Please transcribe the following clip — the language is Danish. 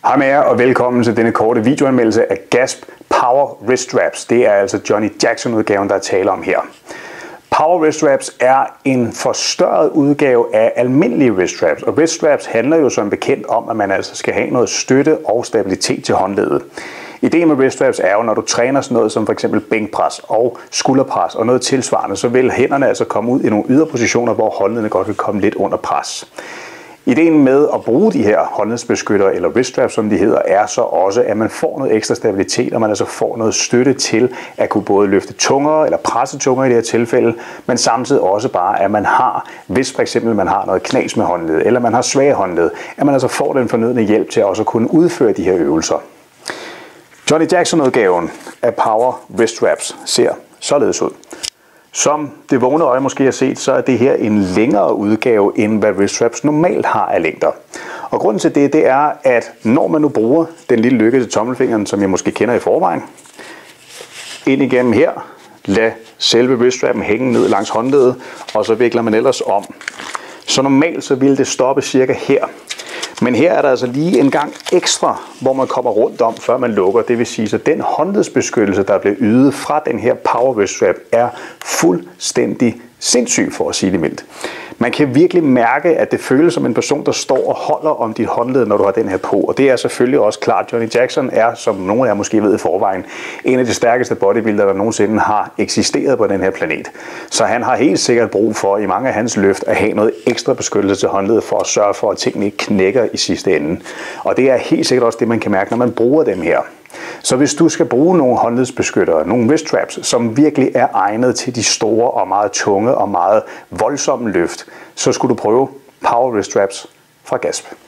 Hej med jer og velkommen til denne korte videoanmeldelse af Gasp Power Wrist Straps. Det er altså Johnny Jackson udgaven, der er tale om her. Power Wrist Straps er en forstørret udgave af almindelige wrist straps. Og wrist straps handler jo som bekendt om, at man altså skal have noget støtte og stabilitet til håndleddet. Ideen med wrist straps er jo, når du træner sådan noget som for eksempel bænkpres og skulderpres og noget tilsvarende, så vil hænderne altså komme ud i nogle yderpositioner, hvor håndleddene godt vil komme lidt under pres. Ideen med at bruge de her håndledsbeskyttere, eller wrist straps som de hedder, er så også, at man får noget ekstra stabilitet, og man altså får noget støtte til at kunne både løfte tungere, eller presse tungere i det her tilfælde, men samtidig også bare, at man har, hvis for eksempel man har noget knas med håndled, eller man har svage håndled, at man altså får den fornødne hjælp til at også kunne udføre de her øvelser. Johnny Jackson-udgaven af Power Wrist Straps ser således ud. Som det vågne øje måske har set, så er det her en længere udgave, end hvad wrist straps normalt har af længder. Og grunden til det er, at når man nu bruger den lille lykke til tommelfingeren, som jeg måske kender i forvejen, ind igennem her, lad selve wrist strappen hænge ned langs håndleddet, og så vikler man ellers om. Så normalt så vil det stoppe cirka her. Men her er der altså lige en gang ekstra, hvor man kommer rundt om, før man lukker. Det vil sige, at den håndledsbeskyttelse, der bliver ydet fra den her Power Wrist Strap, er fuldstændig sindssyg, for at sige det mildt. Man kan virkelig mærke, at det føles som en person, der står og holder om dit håndled, når du har den her på. Og det er selvfølgelig også klart. Johnny Jackson er, som nogle af jer måske ved i forvejen, en af de stærkeste bodybuildere, der nogensinde har eksisteret på den her planet. Så han har helt sikkert brug for i mange af hans løft at have noget ekstra beskyttelse til håndledet for at sørge for, at tingene ikke knækker i sidste ende. Og det er helt sikkert også det, man kan mærke, når man bruger dem her. Så hvis du skal bruge nogle håndledsbeskyttere, nogle wrist straps, som virkelig er egnet til de store og meget tunge og meget voldsomme løft, så skulle du prøve Power Wrist Straps fra Gasp.